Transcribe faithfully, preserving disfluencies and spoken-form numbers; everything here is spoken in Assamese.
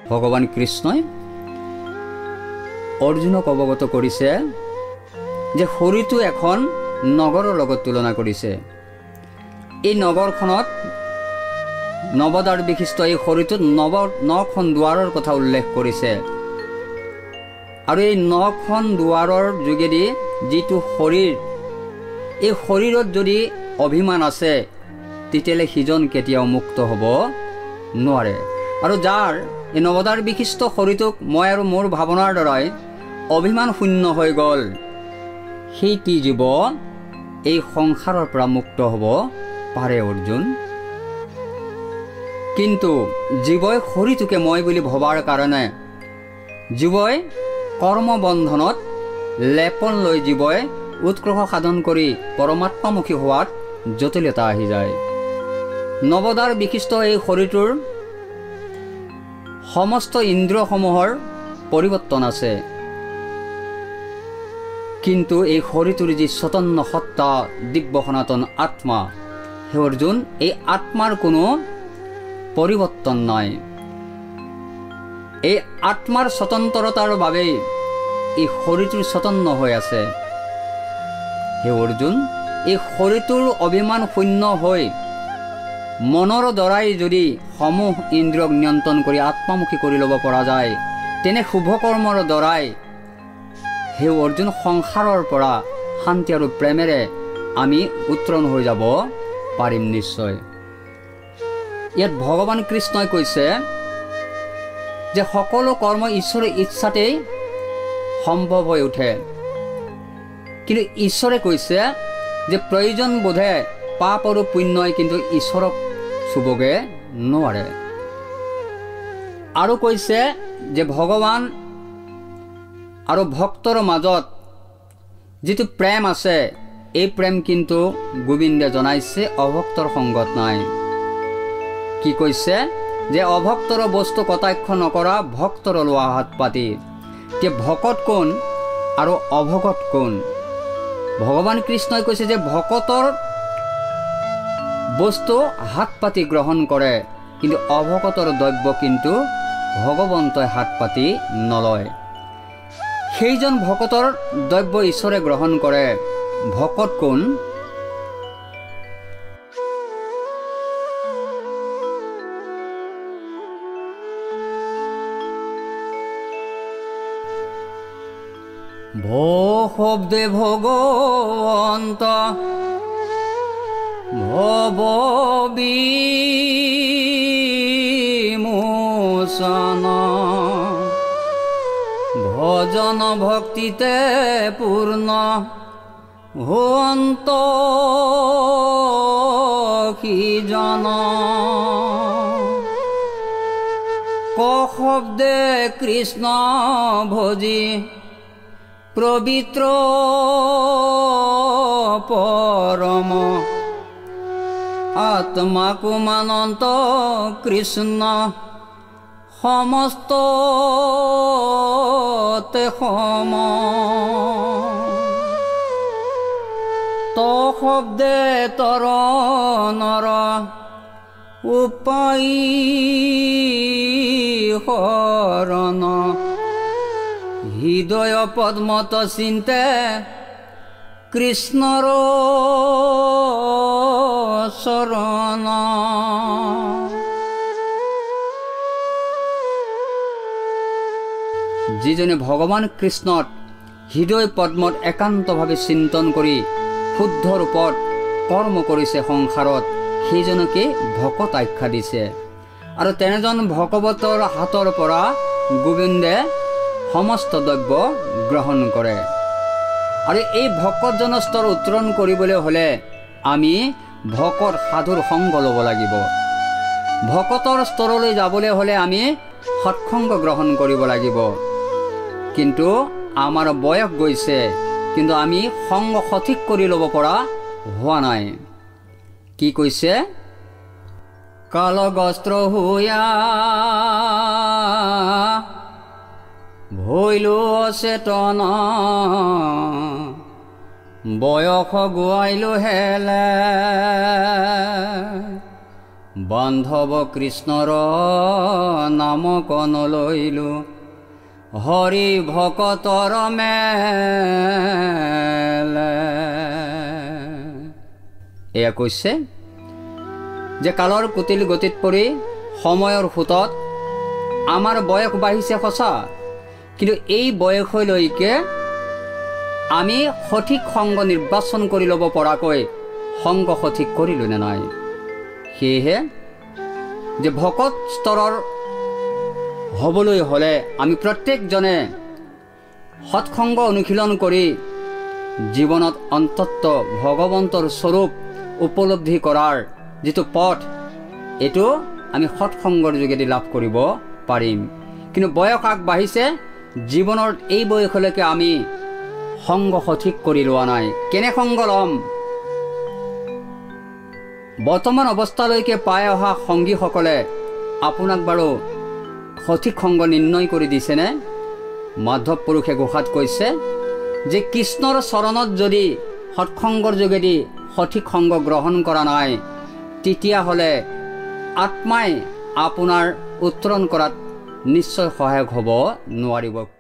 ভগৱান কৃষ্ণই অৰ্জুনক অৱগত কৰিছে যে শৰীৰটো এখন নগৰৰ লগত তুলনা কৰিছে। এই নগৰখনত নৱদাৰ বিশিষ্ট এই শৰীৰটোত নৱ নখন দুৱাৰৰ কথা উল্লেখ কৰিছে আৰু এই নখন দুৱাৰৰ যোগেদি যিটো শৰীৰ, এই শৰীৰত যদি অভিমান আছে তেতিয়াহ'লে সিজন কেতিয়াও মুক্ত হ'ব নোৱাৰে। আৰু যাৰ এই নৱদাৰ বিশিষ্ট শৰীৰটোক মই আৰু মোৰ ভাৱনাৰ দ্বাৰাই অভিমান শূন্য হৈ গ'ল, সেইটি জীৱ এই সংসাৰৰ পৰা মুক্ত হ'ব পাৰে অৰ্জুন। কিন্তু জীৱই শৰীৰটোকে মই বুলি ভবাৰ কাৰণে জীৱই কৰ্মবন্ধনত লেপন লৈ জীৱই উৎকৰ্ষ সাধন কৰি পৰমাত্মামুখী হোৱাত জটিলতা আহি যায়। নৱদাৰ বিশিষ্ট এই শৰীৰটোৰ সমস্ত ইন্দ্ৰিয়সমূহৰ পৰিৱৰ্তন আছে, কিন্তু এই শৰীৰটোৰ যি স্বতন্ত্ৰ সত্তা দিব্য সনাতন আত্মা, হে অৰ্জুন, এই আত্মাৰ কোনো পৰিৱৰ্তন নাই। এই আত্মাৰ স্বতন্ত্ৰতাৰ বাবেই এই শৰীৰটোৰ স্বতন্ত্ৰ হৈ আছে। হে অৰ্জুন, এই শৰীৰটোৰ অভিমান শূন্য হৈ মনৰ দ্বাৰাই যদি সমূহ ইন্দ্ৰিয়ক নিয়ন্ত্ৰণ কৰি আত্মামুখী কৰি ল'ব পৰা যায়, তেনে শুভকৰ্মৰ দ্বাৰাই হে অৰ্জুন সংসাৰৰ পৰা শান্তি আৰু প্ৰেমেৰে আমি উত্তৰণ হৈ যাব পাৰিম নিশ্চয়। ইয়াত ভগৱান কৃষ্ণই কৈছে যে সকলো কৰ্ম ঈশ্বৰৰ ইচ্ছাতেই সম্ভৱ হৈ উঠে, কিন্তু ঈশ্বৰে কৈছে যে প্ৰয়োজন বোধে পাপ আৰু পুণ্যই কিন্তু ঈশ্বৰক চুবগে নোৱাৰে। আৰু কৈছে যে ভগৱান আৰু ভক্তৰ মাজত যিটো প্ৰেম আছে, এই প্ৰেম কিন্তু গোবিন্দে জনাইছে অভক্তৰ সংগত নাই। কি কৈছে যে অভক্তৰ বস্তু কটাক্ষ নকৰা, ভক্তৰ লোৱা হাত পাতি। যে ভকত কোন আৰু অভকত কোন? ভগৱান কৃষ্ণই কৈছে যে ভকতৰ বস্তু হাত পাতি গ্ৰহণ কৰে, কিন্তু অভকতৰ দ্ৰব্য কিন্তু ভগৱন্তই হাত পাতি নলয়। সেইজন ভকতৰ দ্ৰব্য ঈশ্বৰে গ্ৰহণ কৰে। ভকত কোন? ভো শব্দে ভগৱন্ত ভৱ বিমোচন, ভজন ভক্তিতে পূৰ্ণ হোৱন্ত সিজন। ক শব্দে কৃষ্ণ ভজি পবিত্ৰ পৰম, আত্মাকো মানন্ত কৃষ্ণ সমস্ত সম। ত শব্দে তৰ নৰ উপায় শৰণ, হৃদয় পদ্মত চিন্তে কৃষ্ণৰ শৰণ। যিজনে ভগৱান কৃষ্ণত হৃদয় পদ্মত একান্তভাৱে চিন্তন কৰি শুদ্ধ ৰূপত কৰ্ম কৰিছে সংসাৰত, সেইজনকে ভকত আখ্যা দিছে। আৰু তেনেজন ভগৱতৰ হাতৰ পৰা গোবিন্দে সমস্ত দ্ৰব্য গ্ৰহণ কৰে। আৰু এই ভকতজনৰ স্তৰ উত্তৰণ কৰিবলৈ হ'লে আমি ভকত সাধুৰ সংগ ল'ব লাগিব। ভকতৰ স্তৰলৈ যাবলৈ হ'লে আমি সৎসংগ গ্ৰহণ কৰিব লাগিব। কিন্তু আমাৰ বয়স গৈছে, কিন্তু আমি সংগ সঠিক কৰি ল'ব পৰা হোৱা নাই। কি কৈছে? কালগ্ৰস্ত হোৱা ভৈলো অচেতন, বয়স গুৱাইলো হেলে, বান্ধৱ কৃষ্ণৰ নাম কন লইলো হৰি ভকতৰ মেলে। এয়া কৈছে যে কালৰ কুটিল গতিত পৰি সময়ৰ সোঁতত আমাৰ বয়স বাঢ়িছে সঁচা, কিন্তু এই বয়সলৈকে আমি সঠিক সংগ নিৰ্বাচন কৰি ল'ব পৰাকৈ সংগ সঠিক কৰিলোঁ নে নাই। সেয়েহে যে ভকত স্তৰৰ হ'বলৈ হ'লে আমি প্ৰত্যেকজনে সৎসংগ অনুশীলন কৰি জীৱনত অন্তত ভগৱন্তৰ স্বৰূপ উপলব্ধি কৰাৰ যিটো পথ, এইটো আমি সৎসংগৰ যোগেদি লাভ কৰিব পাৰিম। কিন্তু বয়স আগবাঢ়িছে, জীৱনৰ এই বয়সলৈকে আমি সংগ সঠিক কৰি লোৱা নাই। কেনে সংগ ল'ম? বৰ্তমান অৱস্থালৈকে পাই অহা সংগীসকলে আপোনাক বাৰু সঠিক সংগ নিৰ্ণয় কৰি দিছেনে? মাধৱ পুৰুষে ঘোষাত কৈছে যে কৃষ্ণৰ চৰণত যদি সৎসংগৰ যোগেদি সঠিক সংগ গ্ৰহণ কৰা নাই, তেতিয়াহ'লে আত্মাই আপোনাৰ উত্তৰণ কৰাত নিশ্চয় সহায়ক হ'ব নোৱাৰিব।